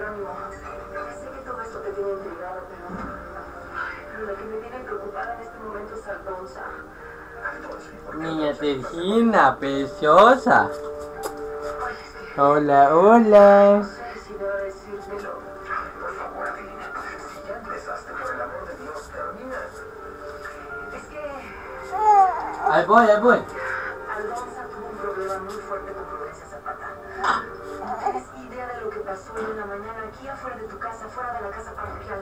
Jerónimo. Sé que todo esto te tiene intrigado, pero lo que me tiene preocupada en este momento es Aldonza. Niña Tejina, preciosa. Hola, hola. No sé si debo decírtelo. Por favor, Adelina, si ya empezaste, por el amor de Dios, termina. Es que Ahí voy, ahí voy. Aldonza tuvo un problema muy fuerte con Prudencia Zapata. ¿No tienes idea de lo que pasó hoy en la mañana aquí afuera de tu casa, fuera de la casa parroquial?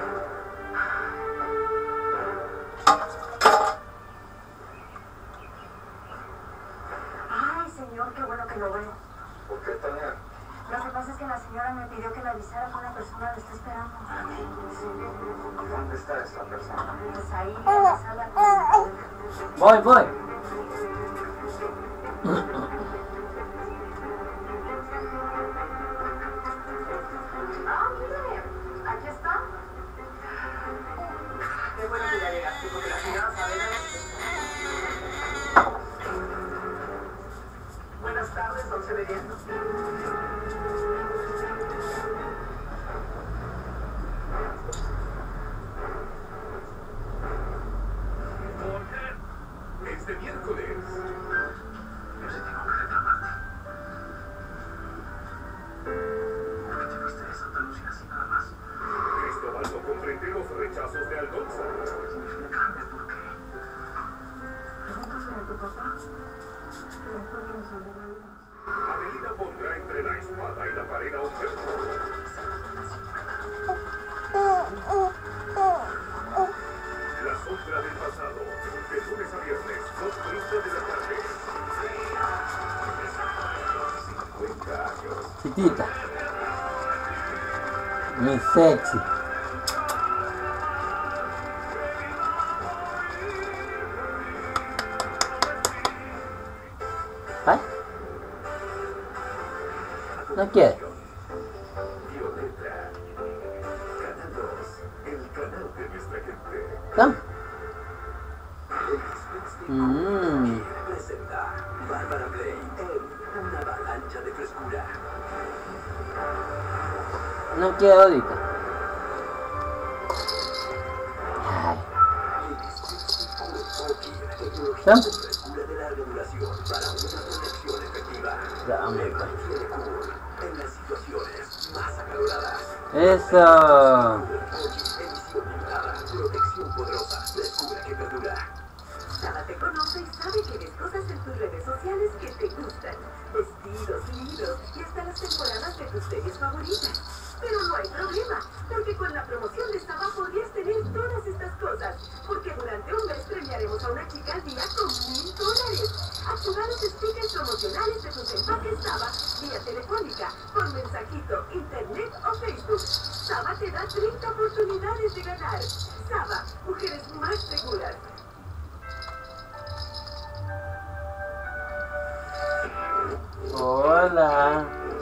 Ay, señor, qué bueno que lo veo. ¿Por qué, Tania? Lo que pasa es que la señora me pidió que le avisara que una persona lo está esperando. ¿Dónde está esa persona? Pues ahí, en la sala. Voy, voy. Ah, mire, aquí está. Qué bueno que ya llegaste, porque la señora Sabela... Buenas tardes, don Severiano. Este miércoles. Yo sí tengo que reclamarte. ¿Por qué te fuiste de Santa Lucía así nada más? Cristóbal no comprende los rechazos de Aldonza. Explícame por qué. ¿Pregúntasle a tu papá? Después que nos hablamos. Adelina pondrá entre la espada y la pared a Humberto. La sombra del pasado. De lunes a viernes, 2:30 de la tarde. 50 años. Chiquita. Mi sexy. ¿Ay? No quiere. Violeta. Canal 2, el canal de nuestra gente. ¿Cómo? Presenta Bárbara Bley en Una avalancha de frescura. No quiero ahorita. Ay. ¿Cómo? Frescura de larga duración para una protección efectiva. Dame. En las situaciones más acaloradas. Eso. Edición limitada. Protección poderosa. Frescura que perdura. Saba te conoce y sabe que ves cosas en tus redes sociales que te gustan. Vestidos, libros y hasta las temporadas de tus series favoritas. Pero no hay problema, porque con la promoción de Saba podrías tener todas estas cosas. Porque durante un mes premiaremos a una chica al día con $1000. Activar los stickers promocionales de tus empaques Saba vía telefónica, por mensajito, internet o Facebook. Saba te da 30 oportunidades de ganar. Saba, mujeres más seguras. Hola.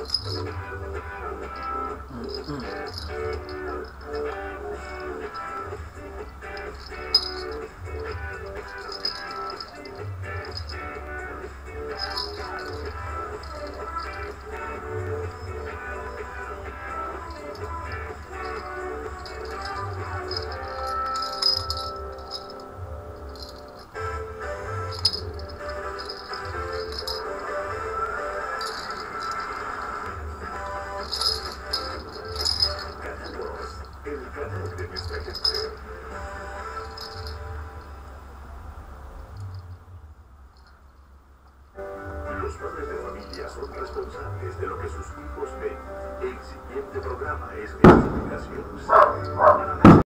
El canal de nuestra gente. Los padres de familia son responsables de lo que sus hijos ven. El siguiente programa es de investigación.